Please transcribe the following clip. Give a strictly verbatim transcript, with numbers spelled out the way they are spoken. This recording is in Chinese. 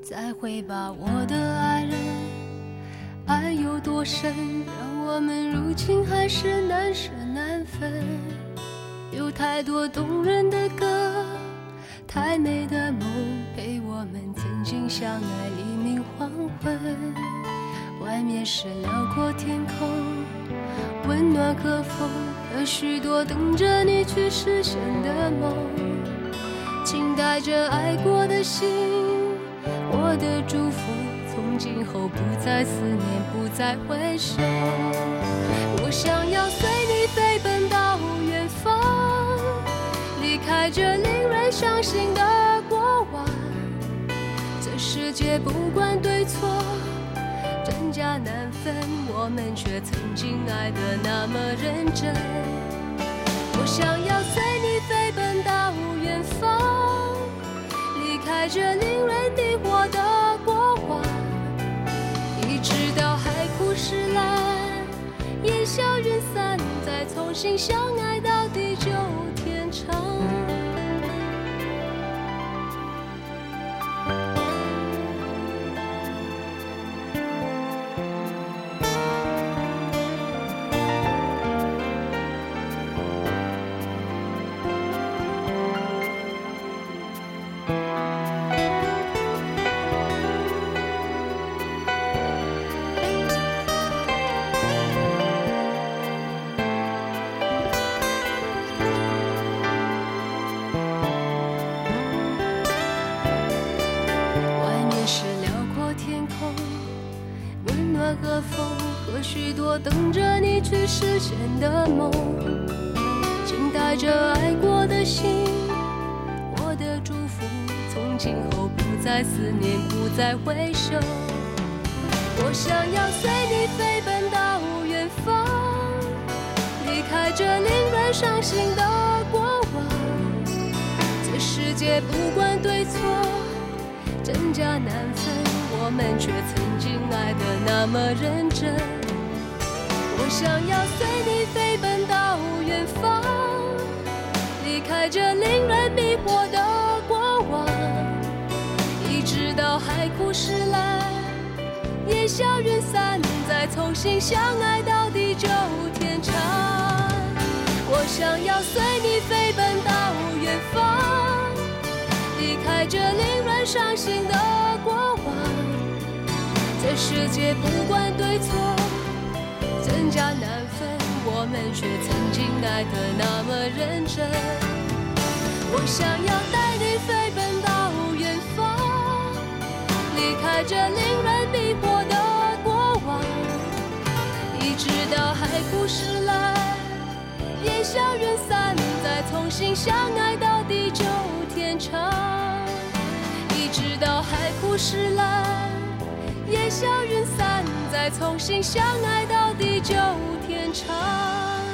再会吧我的爱人，爱有多深，让我们如今还是难舍难分。有太多动人的歌，太美的梦，陪我们曾经相爱黎明黄昏。外面是辽阔天空，温暖和风，和许多等着你去实现的梦。请带着爱过的心，我的祝福，从今后不再思念，不再回首。我想要随你飞奔到远方，离开这令人伤心的过往。这世界不管对错，真假难分，我们却曾经爱得那么认真。我想要随你飞奔到远方，离开这令人迷惑的过往，一直到海枯石烂，烟消云散，再重新相爱到地久天长。和风，和许多等着你去实现的梦。请带着爱过的心，我的祝福，从今后不再思念，不再回首。我想要随你飞奔到远方，离开这令人伤心的过往。这世界不管对错，真假难分，我们却曾经爱得那么认真。我想要随你飞奔到远方，离开这令人迷惑的过往，一直到海枯石烂，烟消云散，再重新相爱到地久天长。我想要随你飞奔到远方，离开这令人伤心的过往。这世界不管对错，真假难分，我们却曾经爱得那么认真。我想要带你飞奔到远方，离开这令人迷惑的过往，一直到海枯石烂，烟消云散，再重新相爱到地久天长。一直到海枯石烂，烟消云散，再重新相爱到地久天长。